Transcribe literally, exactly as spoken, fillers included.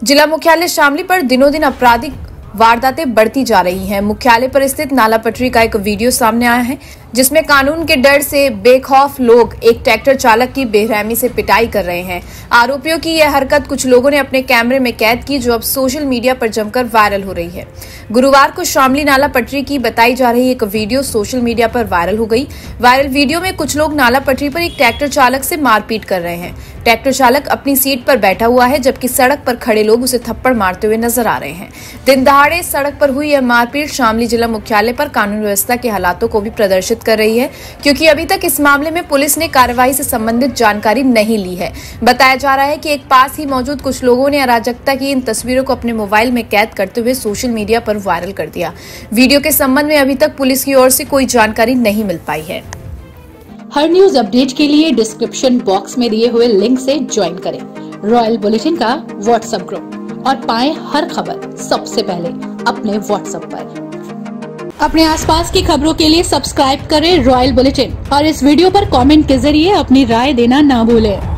जिला मुख्यालय शामली पर दिनों दिन आपराधिक वारदातें बढ़ती जा रही हैं। मुख्यालय पर स्थित नाला पटरी का एक वीडियो सामने आया है जिसमें कानून के डर से बेखौफ लोग एक ट्रैक्टर चालक की बेरहमी से पिटाई कर रहे हैं। आरोपियों की यह हरकत कुछ लोगों ने अपने कैमरे में कैद की, जो अब सोशल मीडिया पर जमकर वायरल हो रही है। गुरुवार को शामली नाला पटरी की बताई जा रही एक वीडियो सोशल मीडिया पर वायरल हो गई। वायरल वीडियो में कुछ लोग नाला पटरी पर एक ट्रैक्टर चालक से मारपीट कर रहे हैं। ट्रैक्टर चालक अपनी सीट पर बैठा हुआ है, जबकि सड़क पर खड़े लोग उसे थप्पड़ मारते हुए नजर आ रहे हैं। दिन दहाड़े सड़क पर हुई यह मारपीट शामली जिला मुख्यालय पर कानून व्यवस्था के हालातों को भी प्रदर्शित कर रही है, क्योंकि अभी तक इस मामले में पुलिस ने कार्रवाई से संबंधित जानकारी नहीं ली है। बताया जा रहा है कि एक पास ही मौजूद कुछ लोगों ने अराजकता की इन तस्वीरों को अपने मोबाइल में कैद करते हुए सोशल मीडिया पर वायरल कर दिया। वीडियो के संबंध में अभी तक पुलिस की ओर से कोई जानकारी नहीं मिल पाई है। हर न्यूज अपडेट के लिए डिस्क्रिप्शन बॉक्स में दिए हुए लिंक से ज्वाइन करें रॉयल बुलेटिन का व्हाट्सएप ग्रुप और पाएं हर खबर सबसे पहले अपने व्हाट्सएप पर। अपने आसपास की खबरों के लिए सब्सक्राइब करें रॉयल बुलेटिन और इस वीडियो पर कमेंट के जरिए अपनी राय देना ना भूलें।